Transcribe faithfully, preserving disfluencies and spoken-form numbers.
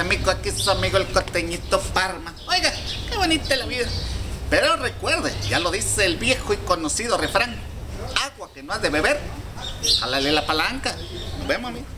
amigo, aquí su amigo el costeñito Parma. Oiga, qué bonita la vida. Pero recuerde, ya lo dice el viejo y conocido refrán: agua que no has de beber, jálale la palanca. Nos vemos, amigo.